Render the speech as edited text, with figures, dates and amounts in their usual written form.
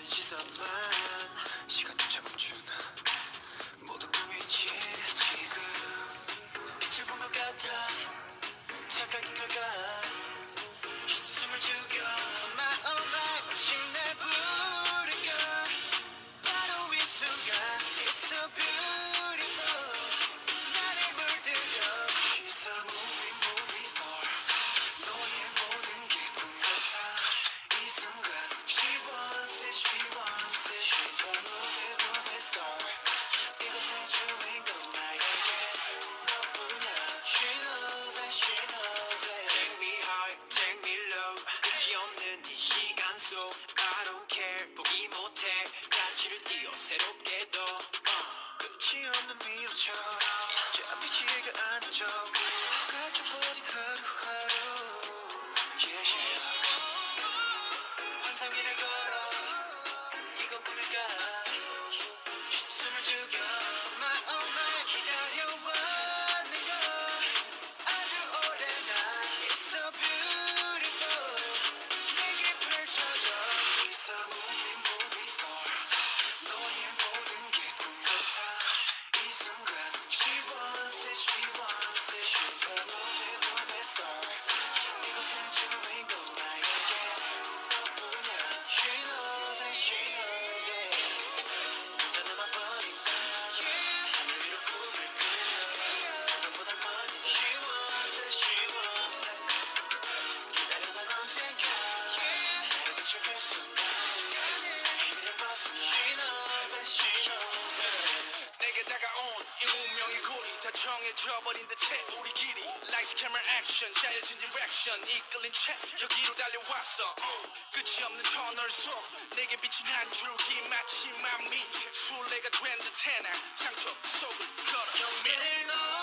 시선만 시간조차 멈춘 모두 꿈이지 지금 빛을 본 것 같아 착각인 걸까 숨을 죽여 My oh my 마침내 부른 걸 바로 이 순간 It's so beautiful 나를 물들여 She's a movie star 너의 모든 게 꿈 같아 이 순간 She wants it She's a movie star 이곳의 주인공 나에게 너뿐이야 She knows it Take me high, take me low 끝이 없는 이 시간 속 I don't care 포기 못해 가치를 띄어 새롭게 더 끝이 없는 미로처럼 저 빛이 가안아져 가져버린 하루하루 Yeah, yeah 환상위를 걸어 이건 꿈일까 숨을 죽여 My oh my 기다려왔는 걸 아주 오랜 날 It's so beautiful 내게 펼쳐져 She's a movie star 너의 모든 게 꿈 같아 이 순간 She wants it She's a movie star 이곳의 주인공 나에게 너뿐이야 She knows it 괜찮으면 버린 하늘 위로 꿈을 그려 세상보다 멀리 She wants it 기다려 난 언젠가 나를 비춰줄 순간 세상을 벗어나 She knows it 내게 다가온 이 운명의 고리 다 정해져버린 듯해 우리 길이 Lights, camera, action 짜여진 direction 이끌린 채 여기로 달려왔어 끝이 없는 터널 속 내게 비친 한 줄기 마치 맘이 술래가 된 듯해 난 상처 속을 걸어 용기를 넣어